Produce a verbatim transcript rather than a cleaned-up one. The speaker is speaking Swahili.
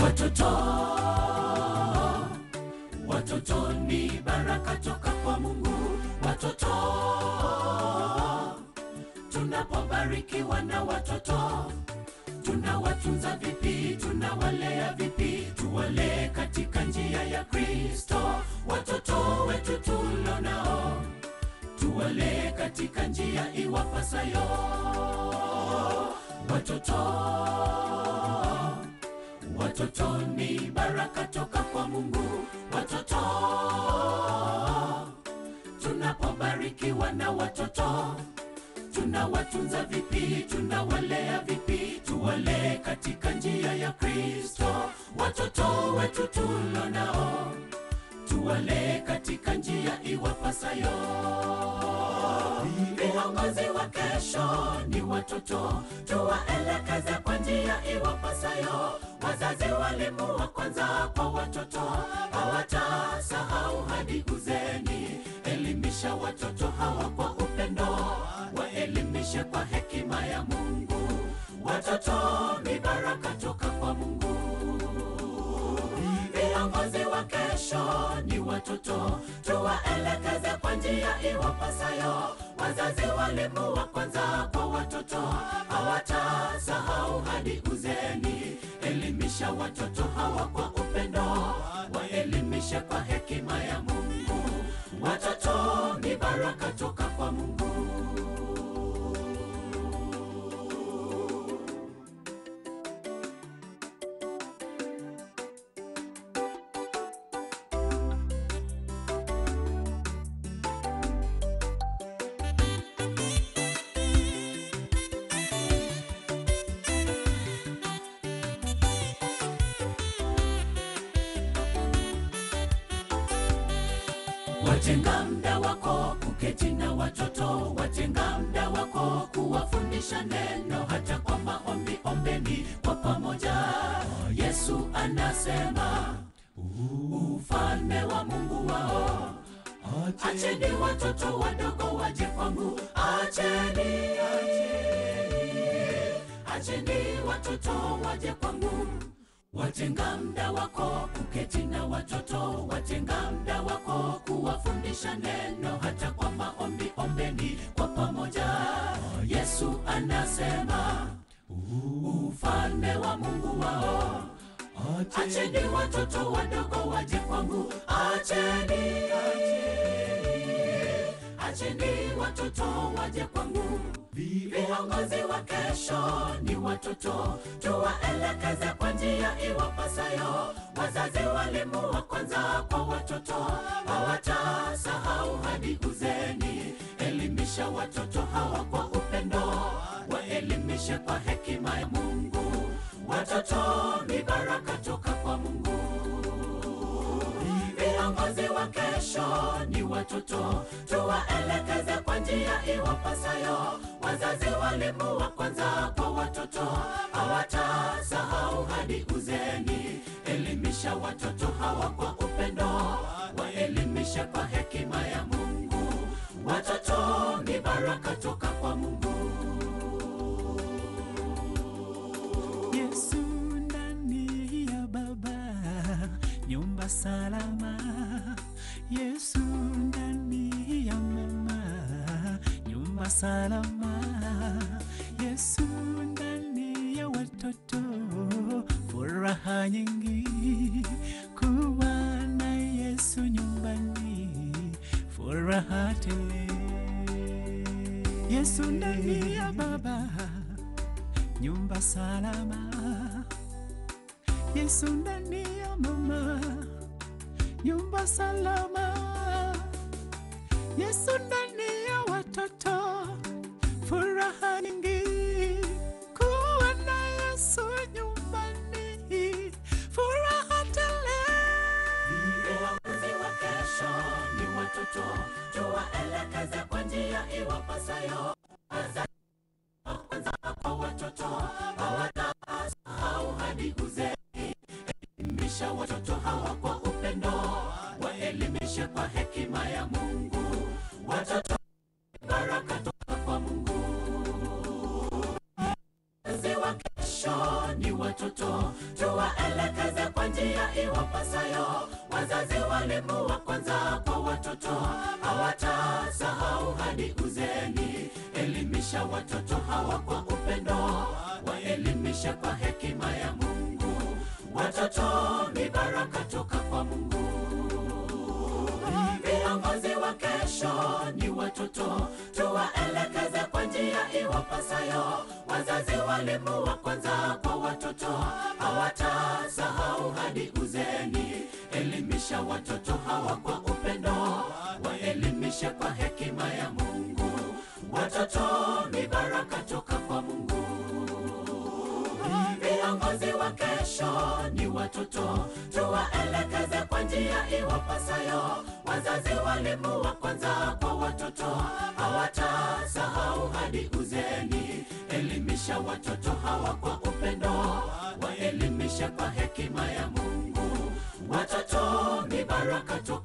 Watoto, watoto ni baraka toka kwa Mungu. Watoto, tunapobarikiwa na watoto, tunawatunza vipi, tunawalea vipi? Tuwale katika njia ya Kristo. Watoto wetu tulionao, tuwale katika njia iwapasayo. Watoto, watoto ni baraka toka kwa Mungu. Watoto, tunapobarikiwa na watoto, tunawatunza vipi, tunawalea vipi? Tuwale katika njia ya Kristo. Watoto wetu tulionao, tuwale katika njia iwapasayo. Viongozi wa kesho ni watoto, tuwaelekeze kwa njia iwapasayo. Wazazi, walimu wa kwanza kwa watoto, hawatasahau hadi uzeni. Elimisha watoto hawa kwa upendo, waelimishe kwa hekima ya Mungu. Watoto ni baraka toka kwa Mungu. Viongozi wa kesho ni watoto, tuwaelekeze kwa njia iwapasayo. Wazazi, walimu wa kwanza kwa watoto, hawatasahau hadi uzeni. Elimisha watoto hawa kwa upendo, waelimishe kwa hekima ya Mungu. Watoto ni baraka toka kwa Mungu. Watenga muda wako kuketi na watoto, watenga muda wako kuwafundisha neno, hata kwa maombi ombeni kwa pamoja. Yesu anasema ufalme wa Mungu wao. Acheni watoto wadogo waje kwangu, acheni, acheni watoto waje kwangu. Watenga muda wako kuketi na watoto, watenga muda wako kuwafundisha neno, hata kwa maombi ombeni kwa pamoja. Yesu anasema ufalme wa Mungu wao. Acheni watoto wadogo waje kwangu, acheni, acheni watoto waje kwangu. Viongozi wa kesho ni watoto, tuwaelekeze kwa njia iwapasayo. Wazazi, walimu wa kwanza kwa watoto, hawatasahau hadi uzeni. Elimisha watoto hawa kwa upendo, waelimishe kwa hekima ya Mungu. Watoto ni baraka toka kwa Mungu. Viongozi wa kesho ni watoto, tuwaelekeze kwa njia iwapasayo. Wazazi, walimu wa kwanza kwa watoto, hawatasahau hadi uzeni. Elimisha watoto hawa kwa upendo, waelimishe kwa hekima ya Mungu. Watoto ni baraka toka kwa Mungu. Yesu ndani ya Baba, nyumba salama. Yesu ndani ya Mama, nyumba salama. Yesu ndani ya watoto, furaha nyingi. Kuwa na Yesu nyumbani, furaha tele. Yesu ndani ya Baba, nyumba salama. Yesu ndani ya Mama, nyumba salama. Yesu ndani ya watoto, furaha nyingi. Kuwa na Yesu nyumbani, furaha tele. Viongozi wa kesho ni watoto, tuwaelekeze kwa njia iwapasayo. Wazazi wa kwanza kwa watoto, hawatasahau hadi uzeni. Elimisha watoto hawa kwa upendo, waelimishe kwa hekima ya Mungu. Watoto baraka toka kwa Mungu. Wazazi wa kesho ni watoto, tuwaelekeze wazazi, walimu wa kwanza kwa watoto, hawatasahau hadi uzeni. Elimisha watoto hawa kwa upendo, waelimishe kwa hekima ya Mungu. Watoto ni baraka toka kwa Mungu. Viongozi wa kesho ni watoto, tuwaelekeze kwa njia iwapasayo. Wazazi, walimu wa kwanza kwa watoto, hawatasahau hadi uzeni. Elimisha watoto hawa kwa upendo, waelimishe kwa hekima ya Mungu. Watoto ni baraka toka kwa Mungu. Viongozi wa kesho ni watoto, tuwaelekeze kwa njia iwapasayo. Wazazi, walimu wa kwanza kwa watoto, hawatasahau hadi uzeni. Elimisha watoto hawa kwa upendo, waelimishe kwa hekima ya Mungu. Watoto ni baraka toka